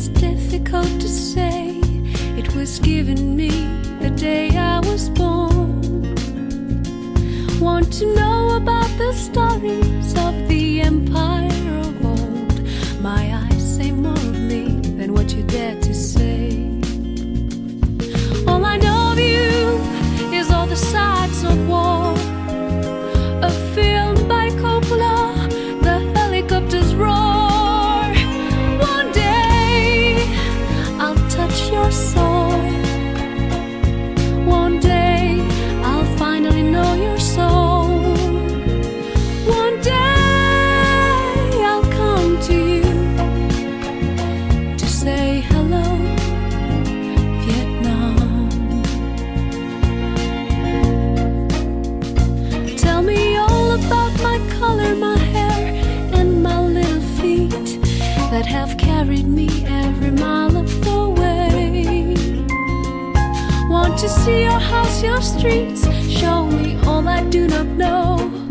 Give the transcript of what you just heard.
It's difficult to say. It was given me the day I was born. Want to know about the stories of the empire of old. My eyes say more of me than what you dare to say. All I know of you is all the sides of war. A film by Coppola, the helicopters roar. One day I'll touch your soul. One day I'll finally know your soul. One day I'll come to you to say hello, Vietnam. Tell me all about my color, my hair, and my little feet that have carried me every mile of the way. Want to see your house, your streets. Show me all I do not know.